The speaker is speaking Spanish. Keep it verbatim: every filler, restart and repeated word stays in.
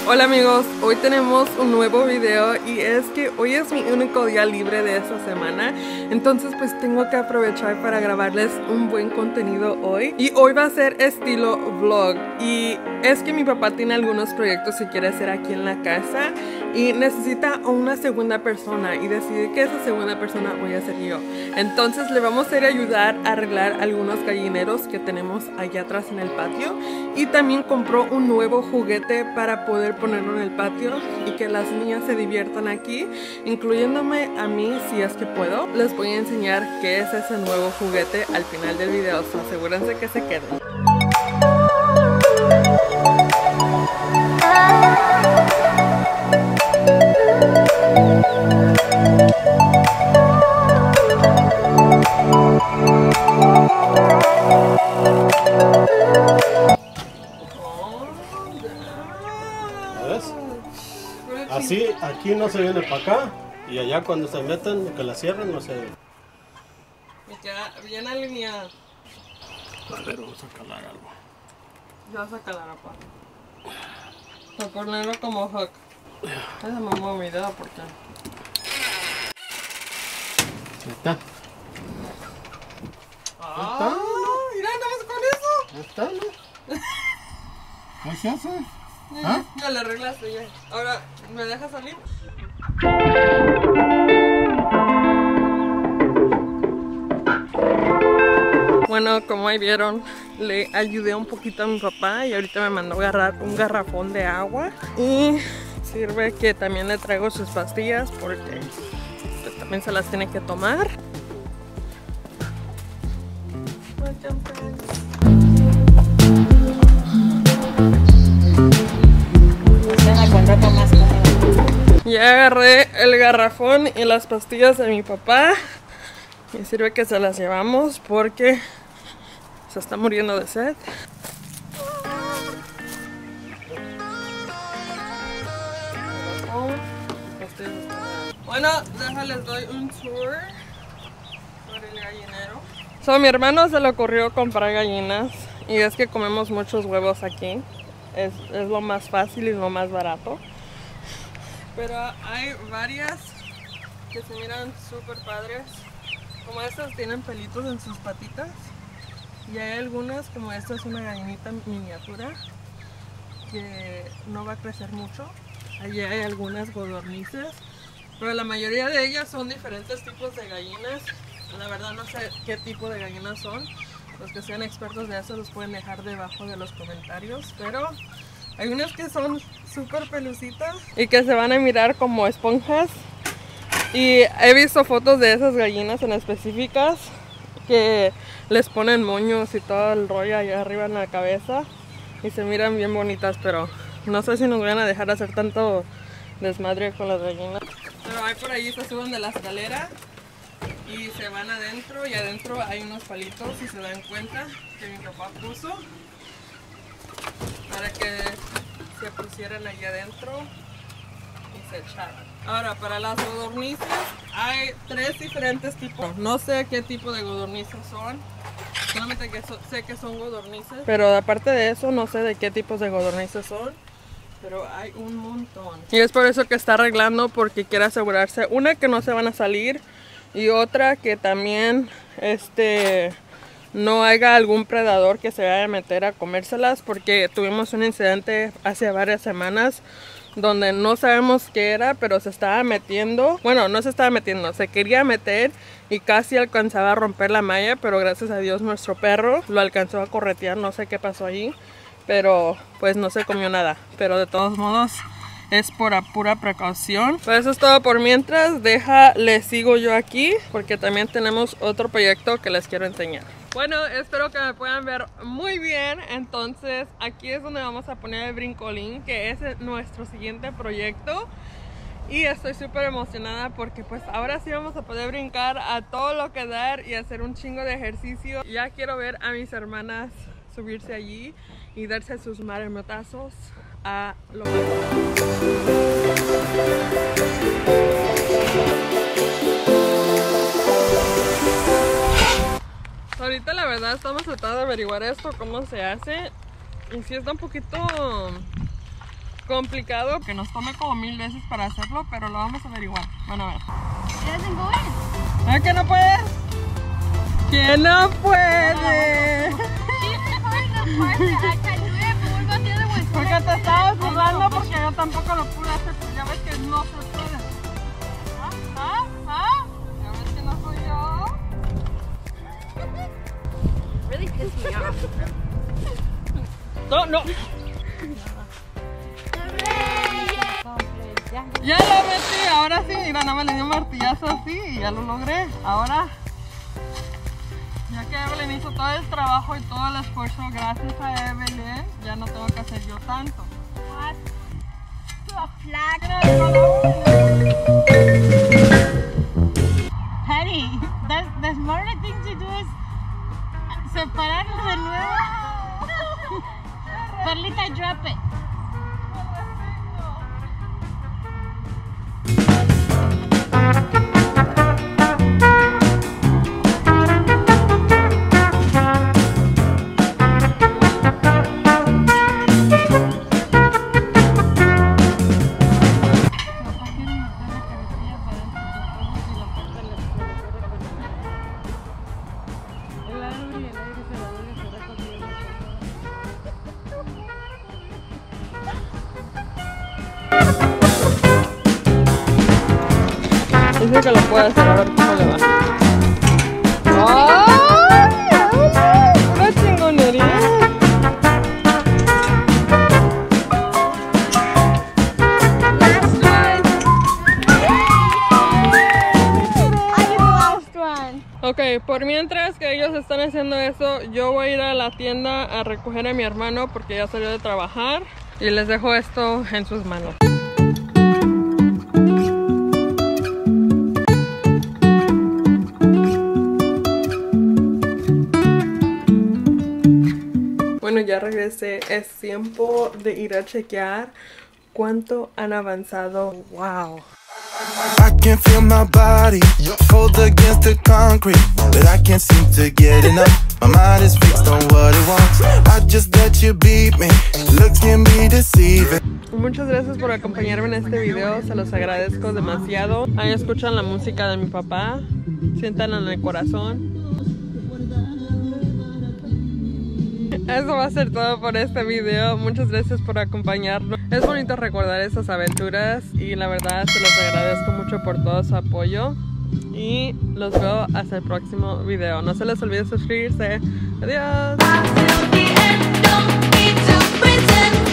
Hola amigos, hoy tenemos un nuevo video y es que hoy es mi único día libre de esta semana, entonces pues tengo que aprovechar para grabarles un buen contenido hoy. Y hoy va a ser estilo vlog, y es que mi papá tiene algunos proyectos que quiere hacer aquí en la casa y necesita una segunda persona, y decidí que esa segunda persona voy a ser yo. Entonces le vamos a ir a ayudar a arreglar algunos gallineros que tenemos allá atrás en el patio, y también compró un nuevo juguete para poder ponerlo en el patio y que las niñas se diviertan aquí, incluyéndome a mí si es que puedo. Les voy a enseñar qué es ese nuevo juguete al final del video, so asegúrense que se queden. Así, aquí no se viene para acá, y allá cuando se meten, que la cierren, no se... Me queda bien alineada. A ver, vamos a calar algo. Ya vas a calar, papá. Para ponerlo como hook. Esa me mueve mi dedo porque... Ahí está. ¡Ah! ¡Mira, nada más con eso! Ahí está, ¿no? ¿Qué se hace? ¿Ah? Ya le arreglaste ya. Ahora, ¿me dejas salir? Bueno, como ahí vieron, le ayudé un poquito a mi papá y ahorita me mandó a agarrar un garrafón de agua. Y sirve que también le traigo sus pastillas porque pues, también se las tiene que tomar. Ya agarré el garrafón y las pastillas de mi papá. Y sirve que se las llevamos porque se está muriendo de sed. Bueno, déjales doy un tour por el gallinero. So, mi hermano se le ocurrió comprar gallinas, y es que comemos muchos huevos aquí. Es, es lo más fácil y lo más barato. Pero hay varias que se miran súper padres. Como estas tienen pelitos en sus patitas. Y hay algunas, como esta es una gallinita miniatura que no va a crecer mucho. Allí hay algunas codornices, pero la mayoría de ellas son diferentes tipos de gallinas. La verdad no sé qué tipo de gallinas son. Los que sean expertos de eso los pueden dejar debajo de los comentarios. Pero hay unas que son súper pelucitas y que se van a mirar como esponjas. Y he visto fotos de esas gallinas en específicas que les ponen moños y todo el rollo allá arriba en la cabeza y se miran bien bonitas, pero no sé si nos van a dejar hacer tanto desmadre con las gallinas. Pero ahí por allí se suben de la escalera y se van adentro, y adentro hay unos palitos, si se dan cuenta, que mi papá puso para que se pusieran allí adentro y se echaran. Ahora, para las codornices hay tres diferentes tipos. No sé qué tipo de codornices son, solamente que so, sé que son codornices, pero aparte de eso no sé de qué tipos de codornices son, pero hay un montón. Y es por eso que está arreglando, porque quiere asegurarse, una, que no se van a salir, y otra, que también este no haya algún predador que se vaya a meter a comérselas, porque tuvimos un incidente hace varias semanas donde no sabemos qué era, pero se estaba metiendo, bueno, no se estaba metiendo, se quería meter y casi alcanzaba a romper la malla, pero gracias a Dios nuestro perro lo alcanzó a corretear, no sé qué pasó ahí, pero pues no se comió nada. Pero de todos modos es por pura precaución. Pues eso es todo por mientras. Deja, les sigo yo aquí porque también tenemos otro proyecto que les quiero enseñar. Bueno, espero que me puedan ver muy bien. Entonces aquí es donde vamos a poner el brincolín, que es nuestro siguiente proyecto. Y estoy súper emocionada porque pues ahora sí vamos a poder brincar a todo lo que dar y hacer un chingo de ejercicio. Ya quiero ver a mis hermanas subirse allí y darse sus marmotazos a lo más. Ahorita la verdad estamos tratando de averiguar esto, cómo se hace. Y si está un poquito complicado, que nos tome como mil veces para hacerlo, pero lo vamos a averiguar. Van a ver. ¿Ah, que no puedes? ¿Que no puede? Porque te estaba burlando porque yo tampoco lo pude hacer, pues ya ves que no se puede. ¿Ah? ¿Ah? ¿Ah? ¿Ya ves que no soy yo? Really pissed me off. No, no. Ya lo metí, ahora sí, mira, no me le dio un martillazo así y ya lo logré. Ahora, ya que Evelyn hizo todo el trabajo y todo el esfuerzo gracias a Evelyn, ya no tengo que hacer yo tanto. What? So flat. Patty, the, the smarter thing to do is separarlos de nuevo. Perlita, drop it. Dice que lo puede hacer, a ver cómo le va. ¡Ay! ¡Una chingonería! Ok, por mientras que ellos están haciendo eso, yo voy a ir a la tienda a recoger a mi hermano porque ya salió de trabajar y les dejo esto en sus manos. Bueno, ya regresé. Es tiempo de ir a chequear cuánto han avanzado. Wow. I can feel my body cold against the concrete, but I can't seem to get enough. My mind is fixed on what it wants. I just let you beat me. Looks can be deceiving. Muchas gracias por acompañarme en este video, se los agradezco demasiado. Ahí escuchan la música de mi papá, siéntanla en el corazón. Eso va a ser todo por este video. Muchas gracias por acompañarnos. Es bonito recordar esas aventuras y la verdad se los agradezco mucho por todo su apoyo. Y los veo hasta el próximo video. No se les olvide suscribirse. Adiós.